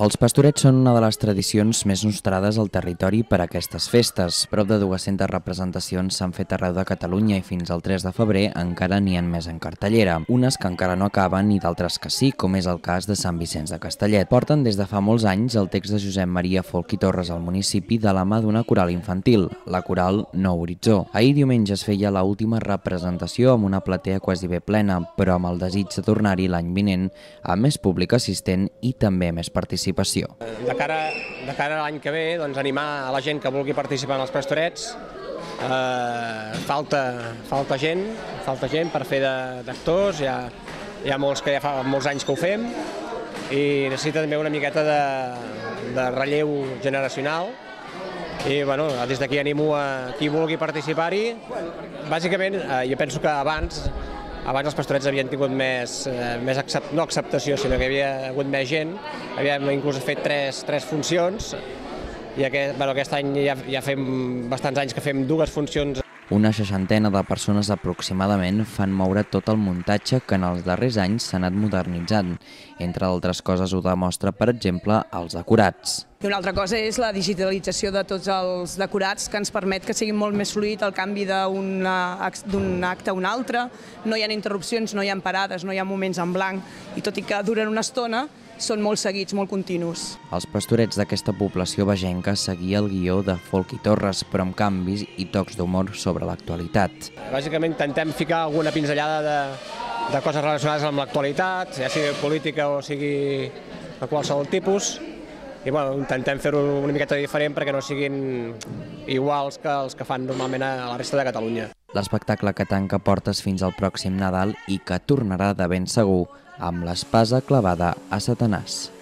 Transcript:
Els Pastorets són una de les tradicions més nostrades al territori per a aquestes festes. Prop de 200 representacions s'han fet arreu de Catalunya i fins al 3 de febrer encara n'hi ha més en cartellera. Unes que encara no acaben i d'altres que sí, com és el cas de Sant Vicenç de Castellet. Porten des de fa molts anys el text de Josep Maria Folch i Torres al municipi de la mà d'una coral infantil, la coral Nou Horitzó. Ahir diumenge es feia l'última representació amb una platea quasi bé plena, però amb el desig de tornar-hi l'any vinent amb més públic assistent i també més participació. De cara a l'any que ve, doncs, animar a la gent que vulgui participar en els Pastorets. Falta gent per fer d'actors, hi ha molts que ja fa molts anys que ho fem i necessita també una miqueta de relleu generacional. I bueno, des d'aquí animo a qui vulgui participar-hi. Bàsicament, jo penso que abans els Pastorets havien tingut no acceptació, sinó que hi havia hagut més gent. Havíem inclús fet tres funcions i aquest any ja fem bastants anys que fem 2 funcions. Una 60ena de persones aproximadament fan moure tot el muntatge que en els darrers anys s'ha anat modernitzant. Entre altres coses ho demostra, per exemple, els decorats. I una altra cosa és la digitalització de tots els decorats, que ens permet que sigui molt més fluid el canvi d'un acte a un altre. No hi ha interrupcions, no hi ha parades, no hi ha moments en blanc, i tot i que duren una estona, són molt seguits, molt continus. Els Pastorets d'aquesta població vegenca seguia el guió de Folch i Torres, però amb canvis i tocs d'humor sobre l'actualitat. Bàsicament intentem ficar alguna pinzellada de coses relacionades amb l'actualitat, ja sigui política o sigui de qualsevol tipus, i intentem fer-ho una miqueta diferent perquè no siguin iguals que els que fan normalment a la resta de Catalunya. L'espectacle que tanca portes fins al pròxim Nadal i que tornarà de ben segur amb l'espasa clavada a Satanàs.